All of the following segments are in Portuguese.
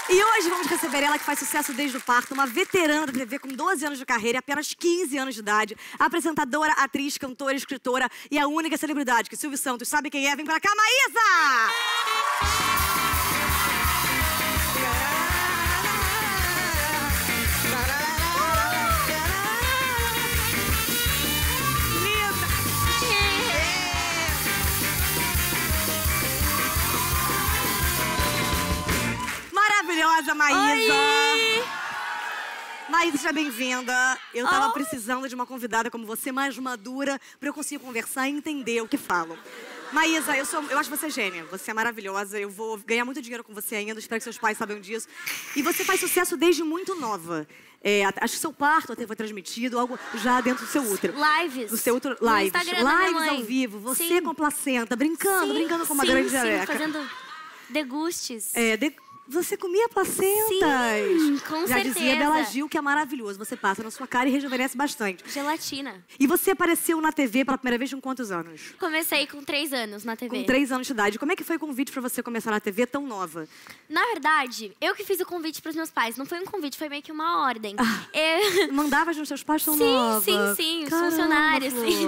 E hoje vamos receber ela que faz sucesso desde o parto, uma veterana da TV com 12 anos de carreira e apenas 15 anos de idade, apresentadora, atriz, cantora, escritora e a única celebridade que Silvio Santos sabe quem é. Vem pra cá, Maísa! Maravilhosa, Maísa! Oi! Maísa, seja bem-vinda. Eu tava precisando de uma convidada como você, mais madura, pra eu conseguir conversar e entender o que falam. Maísa, eu acho você gênia. Você é maravilhosa. Eu vou ganhar muito dinheiro com você ainda. Espero que seus pais saibam disso. E você faz sucesso desde muito nova. Acho que seu parto até foi transmitido, algo já dentro do seu útero. Lives. Do seu útero, No lives. Instagram da minha mãe. Lives ao vivo. Você Sim. com a placenta, brincando com uma grande jareca. Fazendo degustes. Você comia placentas. Sim, com Já certeza. dizia Bela Gil que é maravilhoso. Você passa na sua cara e rejuvenesce bastante. Gelatina. E você apareceu na TV pela primeira vez com quantos anos? Comecei com 3 anos na TV. Com 3 anos de idade. Como é que foi o convite pra você começar na TV tão nova? Na verdade, eu que fiz o convite pros meus pais. Não foi um convite, foi meio que uma ordem. Mandava nos seus pais tão nova? Sim, os Caramba, funcionários, Flor. sim.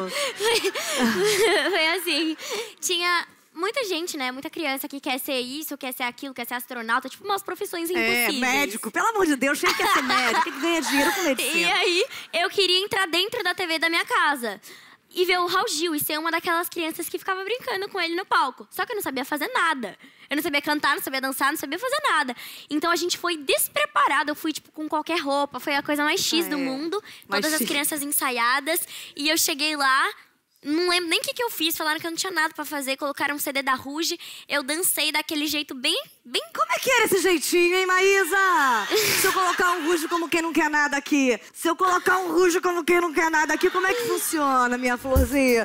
Foi assim. Tinha muita gente, né? Muita criança que quer ser isso, quer ser aquilo, quer ser astronauta. Tipo, umas profissões impossíveis. Médico. Pelo amor de Deus, quem quer ser médico? Tem que ganhar dinheiro com medicina. E aí, eu queria entrar dentro da TV da minha casa. E ver o Raul Gil e ser uma daquelas crianças que ficava brincando com ele no palco. Só que eu não sabia fazer nada. Eu não sabia cantar, não sabia dançar, não sabia fazer nada. Então a gente foi despreparada. Eu fui, tipo, com qualquer roupa. Foi a coisa mais X do mundo. Todas as crianças ensaiadas. E eu cheguei lá, não lembro nem o que eu fiz. Falaram que eu não tinha nada pra fazer. Colocaram um CD da Ruge. Eu dancei daquele jeito bem... Como é que era esse jeitinho, hein, Maísa? Se eu colocar um rujo como quem não quer nada aqui. Se eu colocar um rujo como quem não quer nada aqui, como é que funciona, minha florzinha?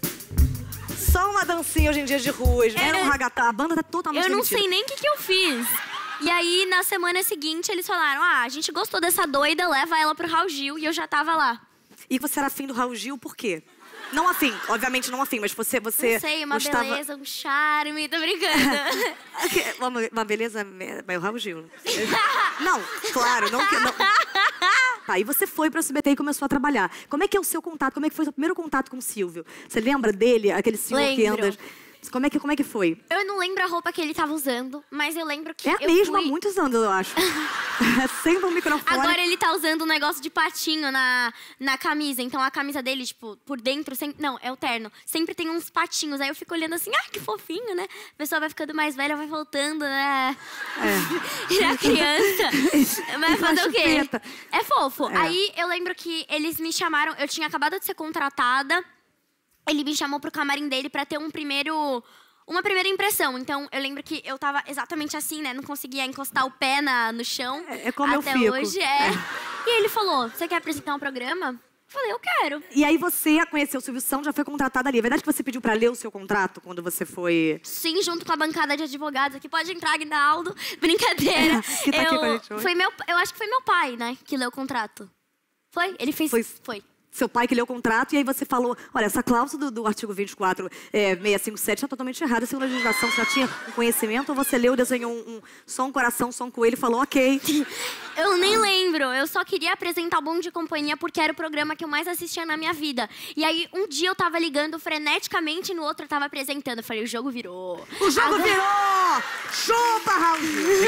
Só uma dancinha hoje em dia de rujo. Era um ragatá. A banda tá totalmente Eu não demitida. sei nem o que eu fiz. E aí, na semana seguinte, eles falaram: a gente gostou dessa doida, leva ela pro Raul Gil. E eu já tava lá. E você era afim do Raul Gil por quê? Não afim, obviamente não afim, mas você Não sei, uma gostava... beleza, um charme, tô brincando. uma beleza meio Raul Gil. Não, claro, não... Tá, e você foi pro SBT e começou a trabalhar. Como é que é o seu contato? Como é que foi o seu primeiro contato com o Silvio? Você lembra dele, aquele senhor que anda... Como é que foi? Eu não lembro a roupa que ele tava usando, mas eu lembro que É a mesma há muitos anos, eu acho. Sempre um microfone. Agora ele tá usando um negócio de patinho na camisa. Então a camisa dele, tipo, por dentro... Não, é o terno. Sempre tem uns patinhos. Aí eu fico olhando assim, que fofinho, né? A pessoa vai ficando mais velha, vai voltando, né? E a criança... Vai fazer o quê? É fofo. Aí eu lembro que eles me chamaram... Eu tinha acabado de ser contratada. Ele me chamou pro camarim dele pra ter uma primeira impressão. Então, eu lembro que eu tava exatamente assim, né? Não conseguia encostar o pé no chão. É como eu fico. Até hoje, E ele falou, você quer apresentar um programa? Eu falei, eu quero. E aí você conheceu o Silvio Santos, já foi contratada ali. É verdade que você pediu pra ler o seu contrato quando você foi... Sim, junto com a bancada de advogados aqui. Pode entrar, Aguinaldo. Brincadeira. Que tá aqui com a gente hoje. Eu acho que foi meu pai, né? Que leu o contrato. Foi? Ele fez... Foi. Seu pai que leu o contrato, e aí você falou, olha, essa cláusula do artigo 24, 657, está totalmente errada. Segundo a legislação, você já tinha um conhecimento, ou você leu, desenhou só um coração, só um coelho e falou, ok. Eu nem lembro. Eu só queria apresentar o Bom de Companhia porque era o programa que eu mais assistia na minha vida. E aí, um dia eu tava ligando freneticamente, no outro eu tava apresentando. Eu falei, o jogo virou. O jogo virou! Chupa, Raul!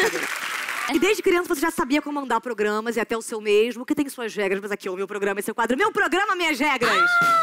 E desde criança você já sabia comandar programas e até o seu mesmo, que tem suas regras, mas aqui, o meu programa, esse é o quadro. Meu programa, minhas regras!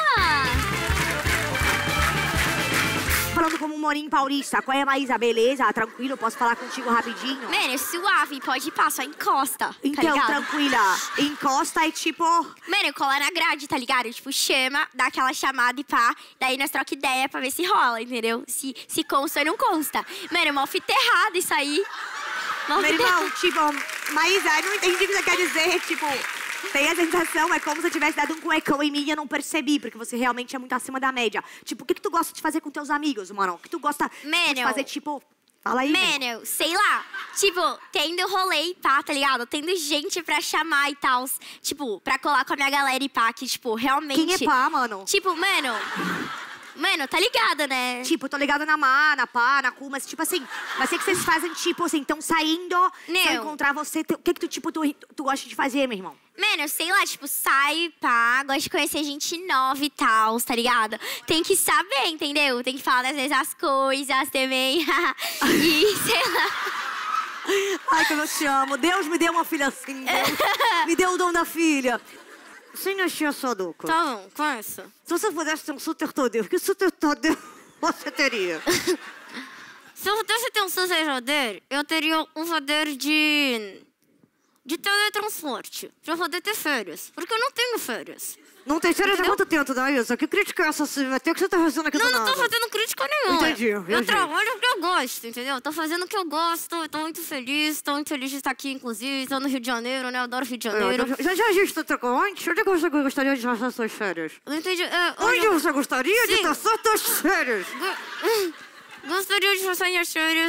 Falando como um morinho paulista. Qual é, Maísa? Beleza? Tranquilo? Eu posso falar contigo rapidinho? Mano, suave, pode ir, só encosta. Então, tá tranquila. Encosta e tipo... Mano, cola na grade, tá ligado? Tipo, chama, dá aquela chamada e pá. Daí nós troca ideia pra ver se rola, entendeu? Se consta ou não consta. Mano, é mó fita errada isso aí. Meu irmão, tipo, Maísa, eu não entendi o que você quer dizer, tipo... Tem a sensação, é como se eu tivesse dado um cuecão em mim e eu não percebi, porque você realmente é muito acima da média. Tipo, o que tu gosta de fazer com teus amigos, mano? O que tu gosta de fazer, tipo... Fala aí, mano, sei lá. Tipo, tendo rolê e pá, tá ligado? Tendo gente pra chamar e tal. Tipo, pra colar com a minha galera e pá, que, tipo, realmente... Quem é pá, mano? Tipo, mano... Mano, tá ligada, né? Tipo, tô ligada na Má, na Pá, na Cu, mas tipo assim, mas sei que vocês fazem, tipo assim, tão saindo, se eu encontrar você, o que que tu gosta de fazer, meu irmão? Mano, eu sei lá, tipo, sai, pá, gosto de conhecer gente nova e tal, tá ligado? Tem que saber, entendeu? Tem que falar, às vezes, as coisas também. E, sei lá. Ai, como eu te amo. Deus me deu uma filha assim, Deus. Me deu o dom da filha. Sem encher a sua boca. Tá bom, começa. Se você pudesse ter um superpoder, que superpoder você teria? Se eu pudesse ter um superpoder, eu teria um poder de teletransporte. Pra poder ter férias. Porque eu não tenho férias. Não tem férias há quanto tempo, Daísa? Que crítica é essa? Vai ter que você tá fazendo aqui do nada? Não tô fazendo crítica nenhuma. Entendi. Eu trabalho porque eu gosto, entendeu? Tô fazendo o que eu gosto, eu tô muito feliz. Tô muito feliz de estar aqui, inclusive. Tô no Rio de Janeiro, né? Eu adoro Rio de Janeiro. Já a gente trocou antes? Onde é que você gostaria de passar suas férias? Eu não entendi. Onde você gostaria de passar suas férias? Gostaria de passar minhas férias,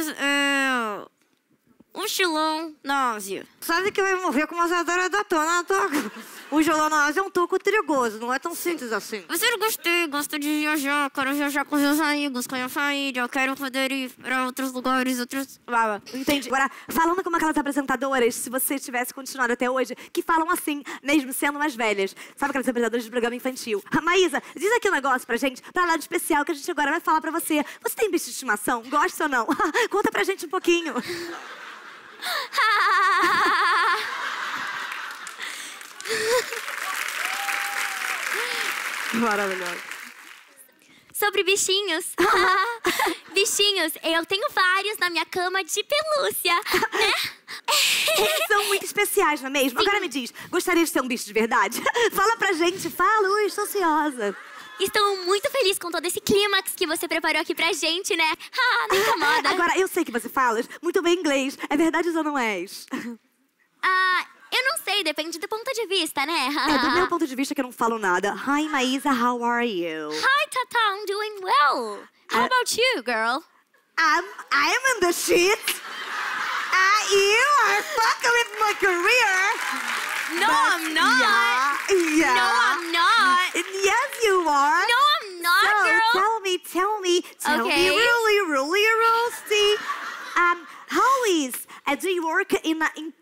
mochilão na Ásia. Sabe que vai morrer com uma azadora da tona, O gelão na Ásia é um toco perigoso, não é tão simples assim. Eu gostei, gosto de viajar, quero viajar com meus amigos, com a minha família, quero poder ir pra outros lugares, outros... Entendi. Agora, falando como aquelas apresentadoras, se você tivesse continuado até hoje, que falam assim, mesmo sendo mais velhas. Sabe aquelas apresentadoras de programa infantil? Maísa, diz aqui um negócio pra gente, pra lá de especial, que a gente agora vai falar pra você. Você tem bicho de estimação? Gosta ou não? Conta pra gente um pouquinho. Maravilhoso. Sobre bichinhos. Bichinhos, eu tenho vários na minha cama de pelúcia, né? Eles são muito especiais, não é mesmo? Sim. Agora me diz, gostaria de ser um bicho de verdade? Fala pra gente, fala, ui, estou ansiosa. Estou muito feliz com todo esse clímax que você preparou aqui pra gente, né? Não incomoda. Agora, eu sei que você fala muito bem inglês. É verdade ou não és? Eu não sei, depende do ponto de vista, né? Do meu ponto de vista que eu não falo nada. Hi, Maísa, how are you? Hi, Tata, I'm doing well. How about you, girl? I'm in the shit. You are fucking with my career. No, I'm not. Yeah. No, I'm not. Yes, you are. No, I'm not, So, girl. tell me, Okay. really, Rusty. How is? Do you work in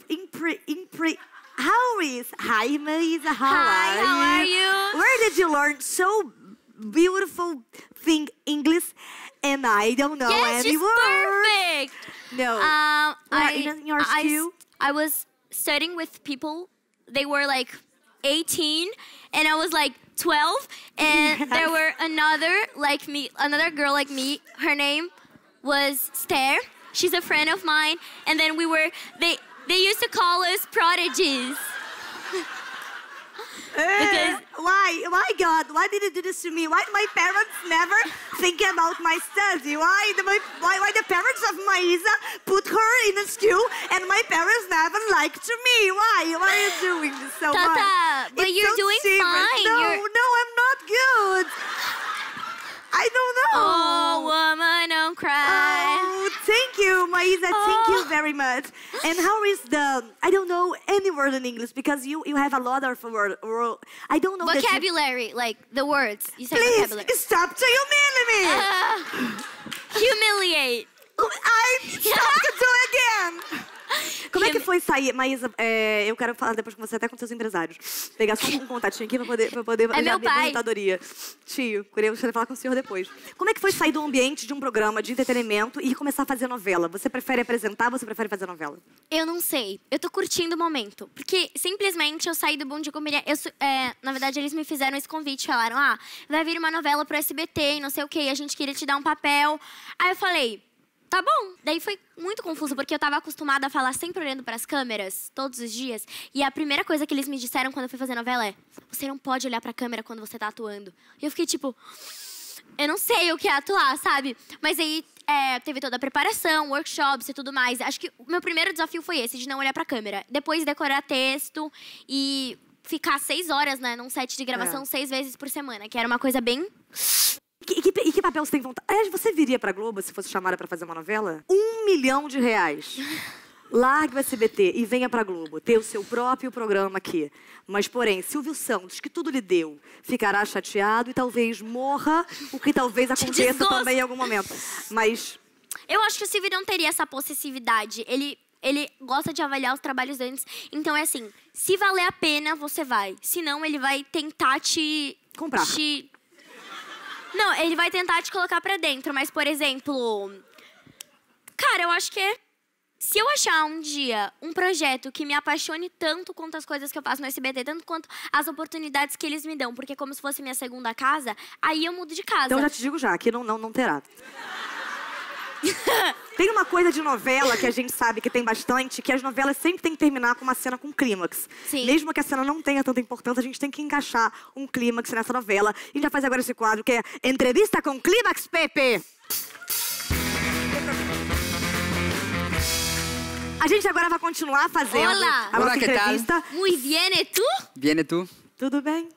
how is? Hi, Maísa, how are you? Where did you learn so beautiful thing English? And I don't know Yes, any just word. perfect. No. In your school? I was studying with people. They were like 18, and I was like 12, and there were another girl like me. Her name was Stare. She's a friend of mine, and then they used to call us prodigies. Because Why, God? Why did you do this to me? Why my parents never think about my study? Why the parents of Maísa put her in a school and my parents never liked me? Why are you doing this so much? Tata, but It's you're so doing serious. fine. No, I'm not good. I don't know. Oh, woman, don't cry. Oh, thank you, Maísa. Thank you very much. And how is I don't know any word in English because you have a lot of word. I don't know Vocabulary, like the words. You say Please, vocabulary. stop to humiliate me. Humiliate. Stop to do again. Como é que foi sair, Maísa? Eu quero falar depois com você, até com seus empresários. Pegar só um contatinho aqui pra poder fazer a minha aposentadoria. Tio, queria falar com o senhor depois. Como é que foi sair do ambiente de um programa de entretenimento e começar a fazer novela? Você prefere apresentar ou você prefere fazer novela? Eu não sei. Eu tô curtindo o momento. Porque simplesmente eu saí do Bom Dia Comediante. Na verdade, eles me fizeram esse convite. Falaram, vai vir uma novela pro SBT e não sei o quê. E a gente queria te dar um papel. Aí eu falei, tá bom. Daí foi muito confuso, porque eu tava acostumada a falar sempre olhando pras câmeras, todos os dias. E a primeira coisa que eles me disseram quando eu fui fazer novela é, você não pode olhar pra câmera quando você tá atuando. E eu fiquei tipo, eu não sei o que é atuar, sabe? Mas aí teve toda a preparação, workshops e tudo mais. Acho que o meu primeiro desafio foi esse, de não olhar pra câmera. Depois decorar texto e ficar 6 horas, né, num set de gravação 6 vezes por semana, que era uma coisa bem... E que papel você tem vontade? Você viria pra Globo se fosse chamada pra fazer uma novela? R$1 milhão. largue o SBT e venha pra Globo, ter o seu próprio programa aqui. Mas, porém, Silvio Santos, que tudo lhe deu, ficará chateado e talvez morra, o que talvez aconteça também em algum momento. Mas... eu acho que o Silvio não teria essa possessividade. Ele gosta de avaliar os trabalhos antes. Então, é assim, se valer a pena, você vai. Se não, ele vai tentar te... comprar. Não, ele vai tentar te colocar pra dentro. Mas, por exemplo... cara, eu acho que se eu achar um dia um projeto que me apaixone tanto quanto as coisas que eu faço no SBT, tanto quanto as oportunidades que eles me dão, porque é como se fosse minha segunda casa, aí eu mudo de casa. Então, já te digo já, aqui não terá. Tem uma coisa de novela que a gente sabe que tem bastante, que as novelas sempre tem que terminar com uma cena com clímax. Sim. Mesmo que a cena não tenha tanta importância, a gente tem que encaixar um clímax nessa novela. A gente já faz agora esse quadro que é Entrevista com Clímax, Pepe. A gente agora vai continuar fazendo Olá. a nossa Olá, que entrevista. Muy bien, ¿y tú? Bien, e tu? Tudo bem?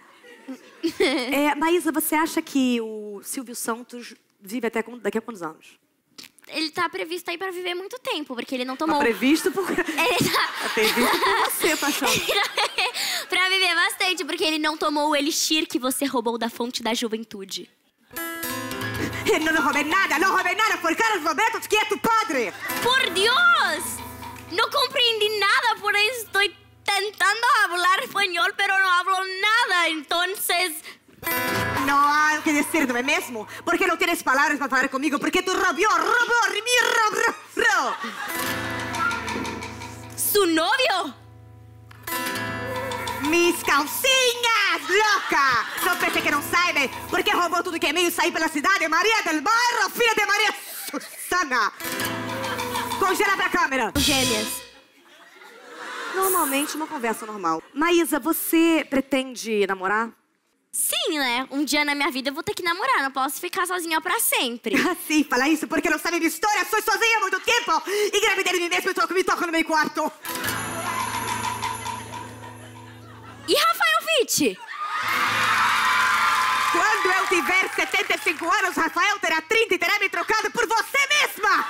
Maísa, você acha que o Silvio Santos vive até daqui a quantos anos? Ele tá previsto aí pra viver muito tempo, porque ele não tomou... Tá previsto por... Ele tá... Tá previsto por você, paixão. pra viver bastante, porque ele não tomou o elixir que você roubou da fonte da juventude. Não roubei nada, foi Carlos Roberto que é tu padre. Por Dios! No comprendí nada, por eso estoy tentando hablar español, pero no hablo nada, entonces... Não há o que dizer, não é mesmo? Porque não tens palavras para falar comigo, porque tu roubou. ¿Su novio? Mis calcinhas, louca! Não pense que não sabe, porque roubou tudo que é meio sair pela cidade. Maria del Bairro, filha de Maria Susana. Congela pra câmera. Gêmeas. Normalmente, uma conversa normal. Maísa, você pretende namorar? Sim, né? Um dia na minha vida eu vou ter que namorar, não posso ficar sozinha pra sempre. Sim, fala isso porque não sabe minha história. Sou sozinha há muito tempo. Engravidei de mim mesmo e me toco no meu quarto. E Rafael Witt? Quando eu tiver 75 anos, Rafael terá 30 e terá me trocado por você mesma.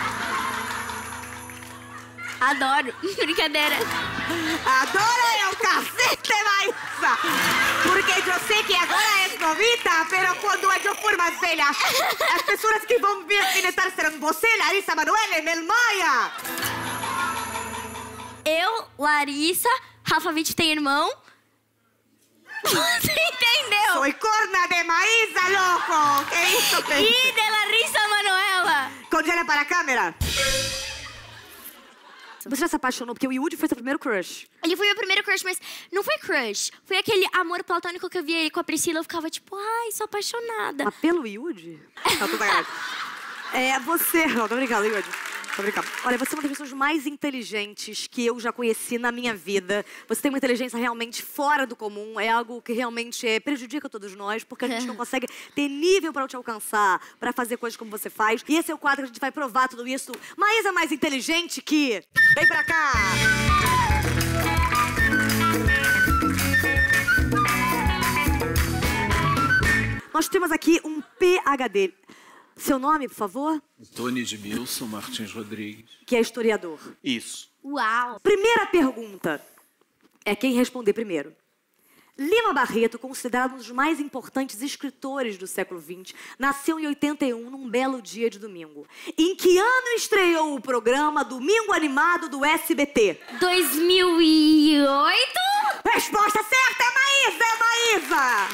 Adoro. Brincadeira. Adoro é o cacete, Maísa. Porque eu sei que agora és novita, pero quando eu for mais velha, as pessoas que vão me alfinetar serão você, Larissa Manoela e Mel Maia. Eu, Larissa, Rafa Witt tem irmão. Você entendeu? Sou corna de Maísa, louco. Que isso, Pedro? E de Larissa Manoela. Congela para a câmera. Você já se apaixonou? Porque o Yudi foi seu primeiro crush. Ele foi meu primeiro crush, mas não foi crush. Foi aquele amor platônico que eu via ele com a Priscila. Eu ficava tipo, ai, sou apaixonada. Mas pelo Yudi? Não, tô sacanagem. Você... Não, tô brincando, Yudi. Tô brincando. Olha, você é uma das pessoas mais inteligentes que eu já conheci na minha vida. Você tem uma inteligência realmente fora do comum. É algo que realmente prejudica todos nós, porque a gente não consegue ter nível pra te alcançar, pra fazer coisas como você faz. E esse é o quadro que a gente vai provar tudo isso. Maísa mais inteligente que... Vem pra cá! Nós temos aqui um PhD. Seu nome, por favor? Tony Edmilson Martins Rodrigues. Que é historiador. Isso. Uau. Primeira pergunta é quem responder primeiro. Lima Barreto, considerado um dos mais importantes escritores do século XX, nasceu em 81, num belo dia de domingo. Em que ano estreou o programa Domingo Animado do SBT? 2008? Resposta certa, Maísa!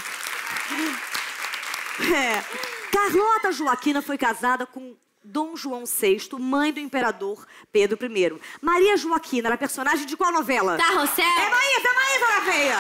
Carlota Joaquina foi casada com Dom João VI, mãe do imperador Pedro I. Maria Joaquina era personagem de qual novela? Carrossel? É Maísa na veia!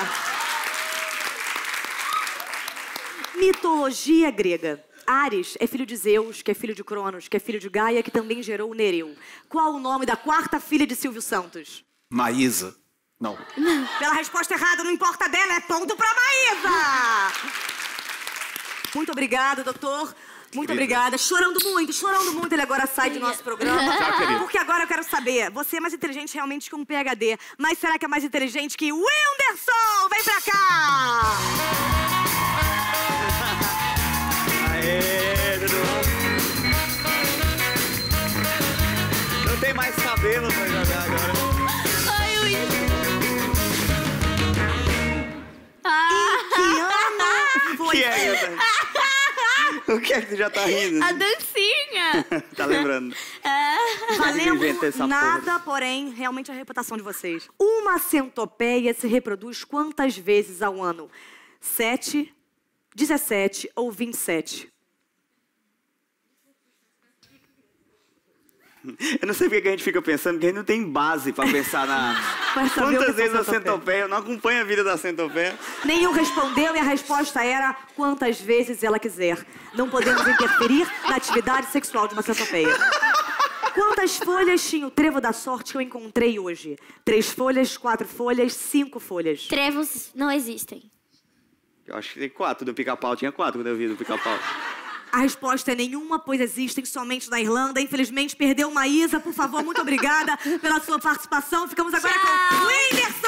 Mitologia grega. Ares é filho de Zeus, que é filho de Cronos, que é filho de Gaia, que também gerou Nereu. Qual o nome da quarta filha de Silvio Santos? Maísa. Não. Pela resposta errada, não importa dela, é ponto pra Maísa! Muito obrigada, doutor. Muito obrigada. Chorando muito, ele agora sai do nosso programa. Tchau, querido. Porque agora eu quero saber, você é mais inteligente realmente que um PhD, mas será que é mais inteligente que o Whindersson? Vem pra cá! Aê, Dudu. Não tem tem mais cabelo pra jogar agora. Ai, ui. Que ano foi? Que é, Gata? O que é que tu já tá rindo? A dancinha. Tá lembrando? Valendo Inventa essa nada, porém, realmente a reputação de vocês. Uma centopeia se reproduz quantas vezes ao ano? 7, 17 ou 27? Eu não sei porque que a gente fica pensando, porque a gente não tem base pra pensar na... Vai saber o que Quantas vezes são a centopeia? Eu não acompanho a vida da centopeia. Nenhum respondeu e a resposta era quantas vezes ela quiser. Não podemos interferir na atividade sexual de uma centopeia. Quantas folhas tinha o trevo da sorte que eu encontrei hoje? 3 folhas, 4 folhas, 5 folhas. Trevos não existem. Eu acho que tem 4. Do pica-pau tinha 4 quando eu vi do pica-pau. A resposta é nenhuma, pois existem somente na Irlanda. Infelizmente, perdeu Maísa. Por favor, muito obrigada pela sua participação. Ficamos agora com o Whindersson!